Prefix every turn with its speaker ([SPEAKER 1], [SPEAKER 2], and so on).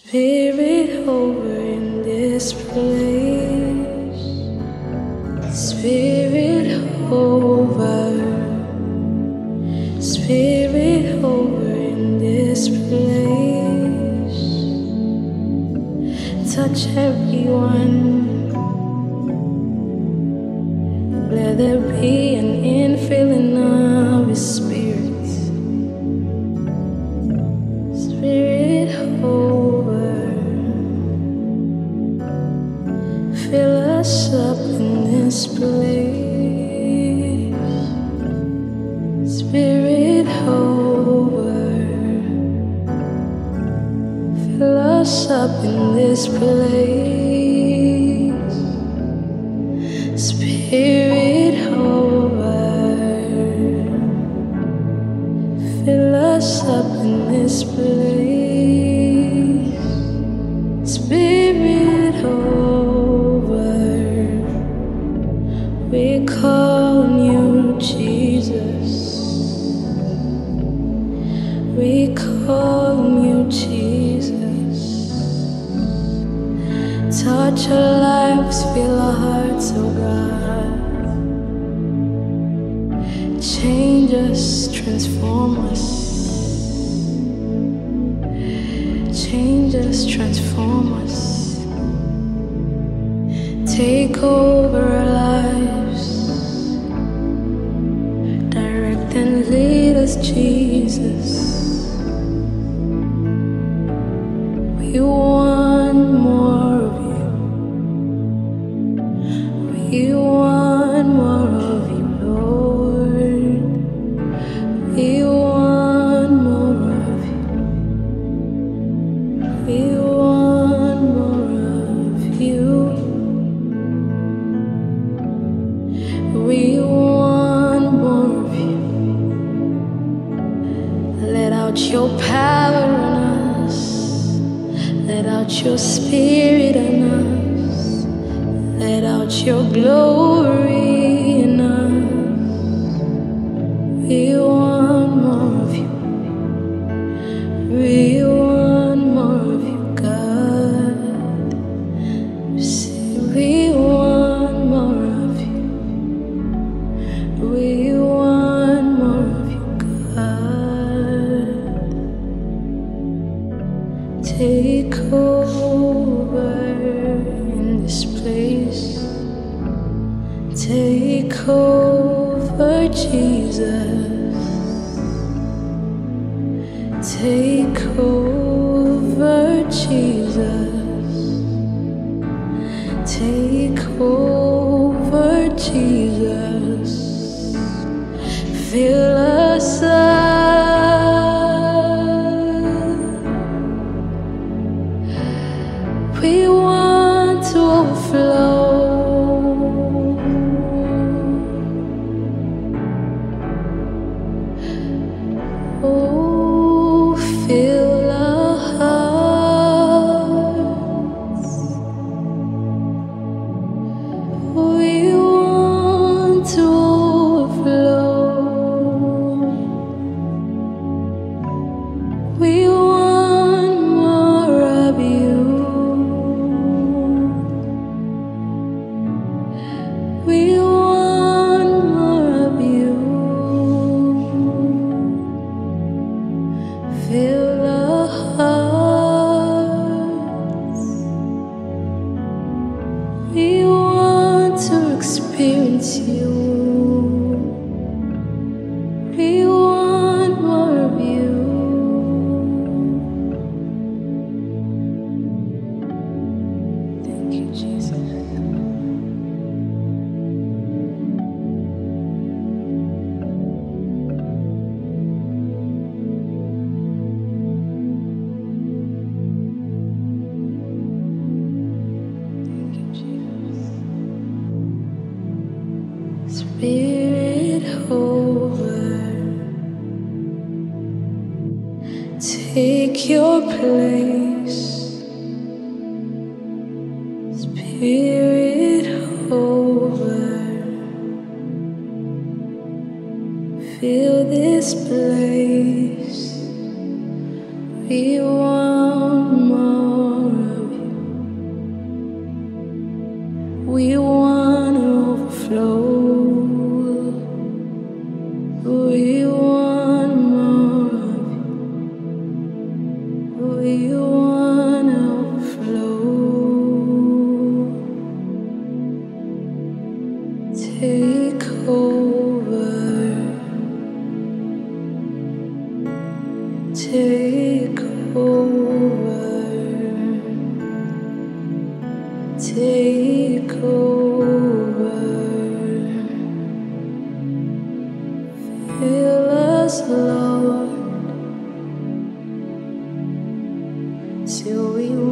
[SPEAKER 1] Spirit over in this place. Spirit over. Spirit over in this place. Touch everyone. Let there be an infilling of His Spirit. Spirit over. Fill us up in this place. Spirit over. Fill us up in this place. Spirit over. Fill us up in this place. Spirit over. We call on you, Jesus. We call on you, Jesus. Touch our lives, fill our hearts, oh God. Change us, transform us. Change us, transform us. Take over our lives. Direct and lead us, Jesus. We want more of you. We want more of you, Lord. We want more of you. We want more of you. We want more of you. Let out your power on us. Let out your spirit on us. Let out your glory in us. We want more of you. We want more of you, God. We want more of you. We want more of you, God. Take over in this place. Take over, Jesus. Take over, Jesus. Take over, Jesus. Fill us up. We want to overflow. Oh, fill our hearts. We want to overflow. We want more of you. We want more of you. Fill our hearts. We want to experience you. We want more of you. Thank you, Jesus. Spirit over. Take your place. Spirit over. Fill this place. We want more. till we